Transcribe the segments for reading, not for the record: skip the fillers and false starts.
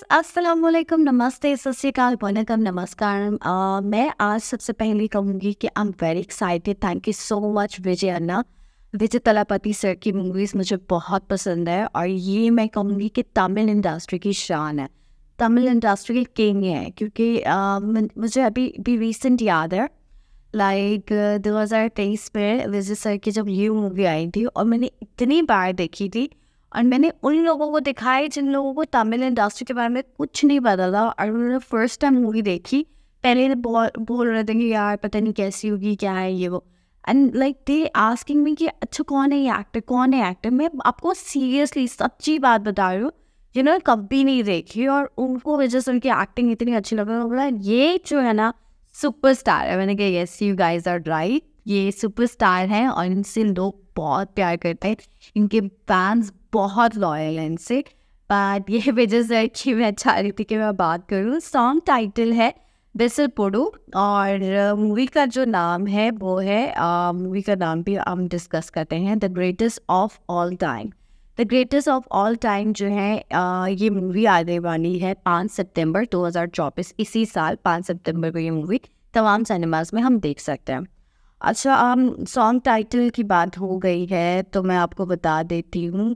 अस्सलाम वालेकुम, नमस्ते, सत श्री अकाल, वनकम, नमस्कार। मैं आज सबसे पहले कहूँगी कि I am very excited. Thank you so much Vijay Anna. Vijay Thalapathy sir की मूवीज़ मुझे बहुत पसंद है और ये मैं कहूँगी कि तमिल इंडस्ट्री की शान है, तमिल इंडस्ट्री की किंग है। क्योंकि मुझे अभी भी रिसेंट याद है, लाइक 2023 में विजय सर की जब ये मूवी आई थी और मैंने इतनी बार देखी थी और मैंने उन लोगों को दिखाई जिन लोगों को तमिल इंडस्ट्री के बारे में कुछ नहीं पता था और उन्होंने फर्स्ट टाइम मूवी देखी। पहले बोल रहे थे कि यार पता नहीं कैसी होगी, क्या है ये वो, and like they asking me कि अच्छा कौन है ये एक्टर, कौन है एक्टर। मैं आपको सीरियसली सच्ची बात बता रही हूँ, जिन्होंने कभी नहीं देखी और उनको वजह से उनकी एक्टिंग इतनी अच्छी लग रही है। बोला ये जो है ना सुपरस्टार है। मैंने कहा yes you guys are right, ये सुपरस्टार हैं और इनसे लोग बहुत प्यार करते हैं, इनके फैंस बहुत लॉयल हैं इनसे। बट ये वजह से कि मैं चाह रही थी कि मैं बात करूँ। सॉन्ग टाइटल है बिसल पोडू और मूवी का जो नाम है वो है, मूवी का नाम भी हम डिस्कस करते हैं, the greatest of all time. The greatest of all time जो है ये मूवी आने वाली है 5 सितंबर 2024, इसी साल 5 सितंबर को ये मूवी तमाम सिनेमाज में हम देख सकते हैं। अच्छा, सॉन्ग टाइटल की बात हो गई है तो मैं आपको बता देती हूँ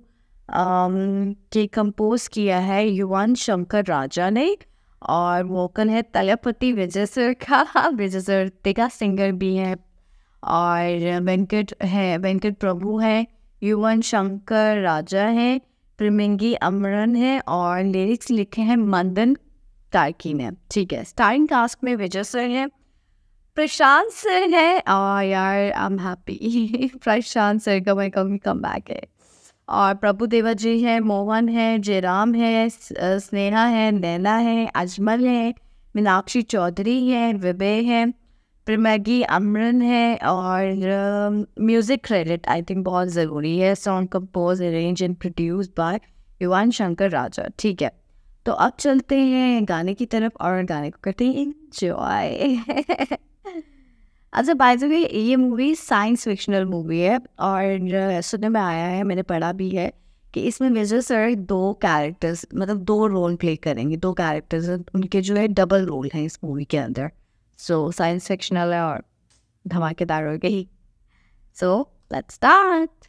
कि कंपोज किया है युवन शंकर राजा ने और वोकल है तलपति विजय सर का। विजय सर तेगा सिंगर भी हैं और वेंकट प्रभु हैं, युवन शंकर राजा हैं, प्रेमिंगी अमरन है और लिरिक्स लिखे हैं मंदन तारकी ने। ठीक है, स्टारिंग कास्ट में विजय सर हैं, प्रशांत सर है और यार I am happy Prashant sir का मैं कम बैक है और प्रभु देवा जी हैं, मोहन है, जयराम है, स्नेहा है, नैना है, अजमल है, मीनाक्षी चौधरी है, विबे है, प्रेमगी अमरन है और म्यूज़िक क्रेडिट आई थिंक बहुत ज़रूरी है, song compose arrange and produce by Yuvan Shankar Raja. ठीक है, तो अब चलते हैं गाने की तरफ और गाने को करते हैं एंजॉय। अच्छा, बाय द वे ये मूवी साइंस फिक्शनल मूवी है और सुनने में आया है, मैंने पढ़ा भी है कि इसमें विजय सर 2 कैरेक्टर्स मतलब 2 रोल प्ले करेंगे। 2 कैरेक्टर्स उनके जो है डबल रोल हैं इस मूवी के अंदर। सो साइंस फिक्शनल है और धमाकेदार हो गई। So let's start.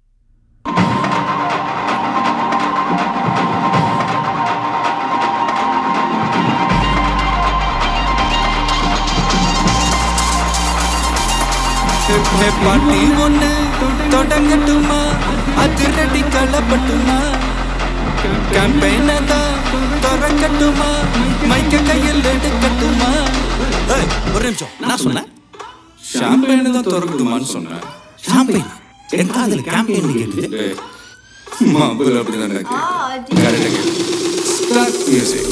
पार्टी ஒண்ணு தொடங்கட்டுமா, அதிரடி களப்பட்டுமா, கேம்பெயினை தான் திறக்கட்டுமா, மைக்க கையில் எடுக்கட்டுமா. ஒரு நிமிஷம், நான் சொன்னேன் ஷாம்பெயினை தான் திறக்கட்டுமான்னு சொன்னேன். ஷாம்பெயின் என் காதல் கேம்பெயின் கேட்டு மாப்பிள்ள அப்படிதான் கரெக்டாக ஸ்டார்ட் மியூசிக்.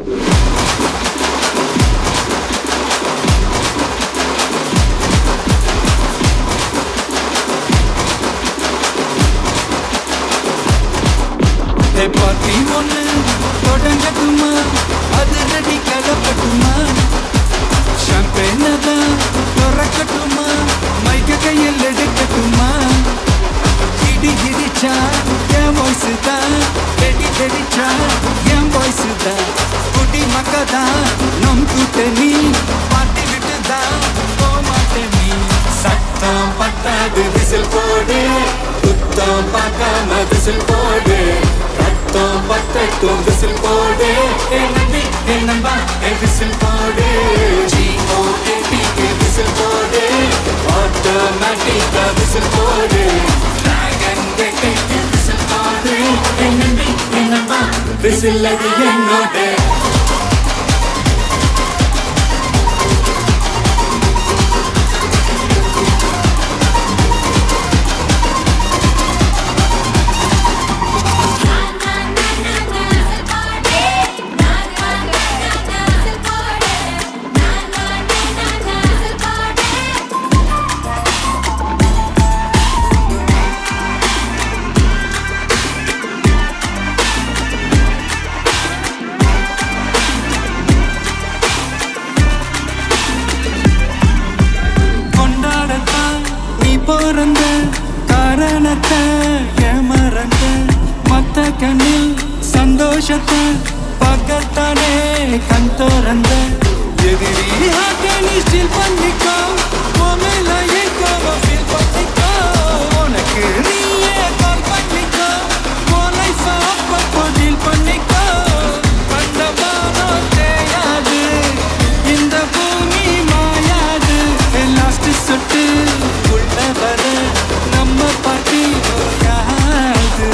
पार्टी ஒண்ணு தொடங்கட்டுமா, அதிரடி களப்பட்டுமா, ஷாம்பெயினை தான் திறக்கட்டுமா, மைக்க கையில் எடுக்கட்டுமா. இடி இடிச்சா என் வாய்ஸ் தான், வெடி வெடிச்சா என் வாய்ஸ் தான், குடி மக்கா தான் நம் கூட்டணி, பாட்டி விட்டு தான் போமாட்டேன் நீ. சத்தம் பத்தாது விசில் போடு, குத்தம் பார்க்காம விசில் போடு, ரத்தம் பத்தட்டும் விசில் போடு, நம்பி நம்பா விசில் போடு, GOATக்கு விசில் போடு, ஆட்டோமேட்டிக்கா விசில் போடு, டிராகன் வேட்டைக்கு விசில் போடு, நம்பி நம்பா விசில் அது என்னோட. பிறந்த காரணத்தை ஏமறந்த மத்த கண்ணில் சந்தோஷத்தை பார்க்கத்தானே கண் திறந்த எதிரி ஹார்ட்டை நீ ஸ்டீல் பண்ணிக்கோ மேல ஏக்காம ஃபீல் பண்ணிக்கோ உனக்கு நீயே கால் பண்ணிக்கோ உன் லைஃப் அப்பப்போ டீல் பண்ணிக்கோ கண்டமானோ தேயாது இந்த பூமி மாயாது லாஸ்ட் சொட்டு உள்ள வர நம்ம பாட்டி யாது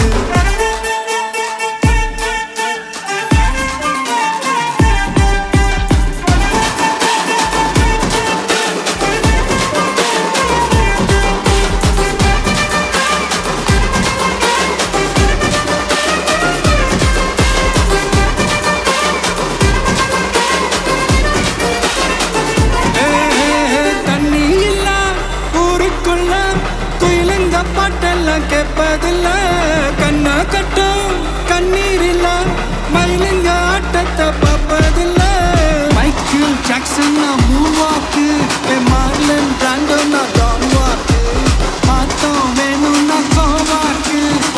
பாட்டெல்லாம் கேட்பதில்ல கண்ணா கட்டும் கண்ணீர் இல்ல மயிலுங்க ஆட்டத்தை பார்ப்பதில்ல Michael Jackson moonwalk Marlon Brando நான் டான் வாக்கு மாத்தம் வேணும்னா கோவாக்கு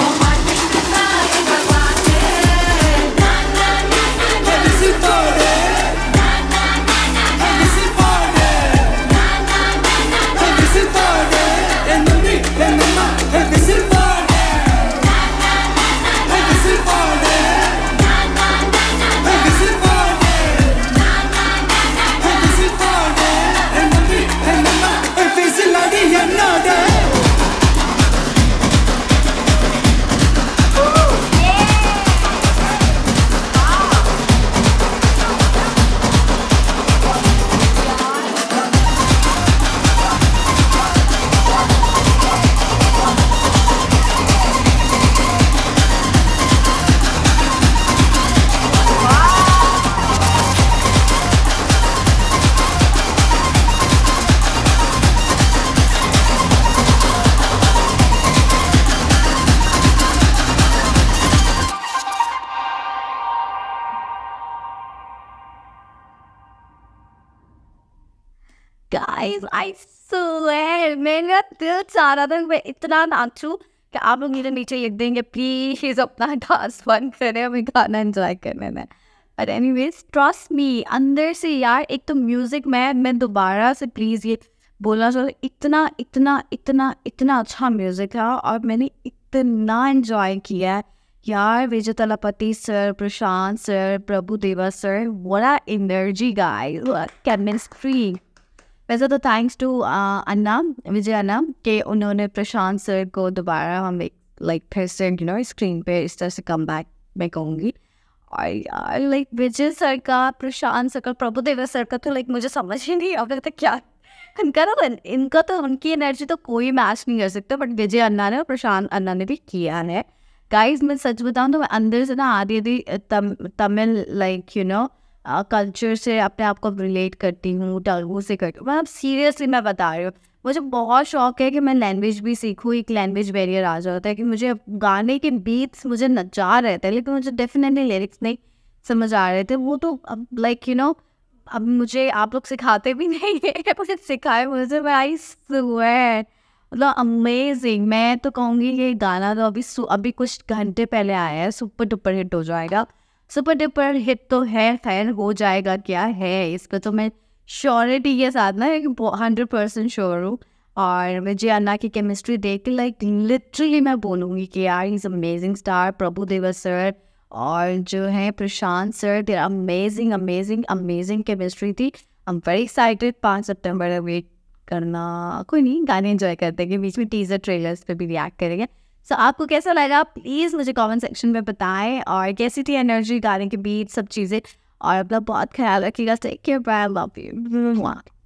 Guys, I swear, मेरा दिल चाह रहा था मैं इतना नाचूं कि आप लोग मेरे नीचे लिख देंगे प्लीज अपना डांस बंद करें, हमें गाना एंजॉय करने में. बट एनीवेज ट्रस्ट मी, अंदर से यार एक तो म्यूजिक मैं दोबारा से प्लीज़ ये बोलना चाहती हूँ, इतना इतना इतना इतना अच्छा म्यूजिक है और मैंने इतना एंजॉय किया है यार. विजय Thalapathy sir, Prashant sir, Prabhu Deva sir, what energy guys, chemistry. वैसे तो थैंक्स टू अन्ना, विजय अन्ना, कि उन्होंने प्रशांत सर को दोबारा हम लाइक फिर से स्क्रीन पे इस तरह से कम बैक मैं कहूँगी. और यार लाइक विजय सर का, प्रशांत सर का, प्रभुदेवा सर का तो लाइक मुझे समझ ही नहीं अब तक क्या इनका तो उनकी एनर्जी तो कोई मैच नहीं कर सकता. बट विजय अन्ना ने और प्रशांत अन्ना ने भी किया है. गाइज मैं सच बताऊँ तो मैं अंदर से ना आधी तमिल लाइक कल्चर से अपने आप को रिलेट करती हूँ, तेलुगु से करती हूँ. मतलब सीरियसली मैं बता रही हूँ, मुझे बहुत शौक है कि मैं लैंग्वेज भी सीखूँ. एक लैंग्वेज बैरियर आ जाता है कि मुझे गाने के बीट्स मुझे नचा रहे थे लेकिन मुझे डेफिनेटली लिरिक्स नहीं समझ आ रहे थे. वो तो अब लाइक अब मुझे आप लोग सिखाते भी नहीं है, मुझे सिखाए मुझे. आई स्वेयर मतलब अमेजिंग. मैं तो कहूँगी ये गाना तो अभी कुछ घंटे पहले आया है, सुपर डुपर हिट हो जाएगा. सुपर डुपर हिट तो है, खैर हो जाएगा क्या है, इसका तो मैं श्योरिटी के साथ ना 100% श्योर हूँ. और विजय अन्ना की केमिस्ट्री देख के लाइक लिटरली मैं बोलूँगी कि यार is amazing star. Prabhu Deva sir और जो है Prashant sir, there amazing amazing amazing chemistry थी. I am very excited. 5 सितंबर वेट करना, कोई नहीं गाने एंजॉय करते हैं, बीच में टीजर ट्रेलर्स पे भी रिएक्ट करेंगे. सो आपको कैसा लगा प्लीज़ मुझे कमेंट सेक्शन में बताएं. और कैसी थी एनर्जी, गाने के बीट, सब चीज़ें. और अपना बहुत ख्याल रखिएगा. Take care, bye, love you.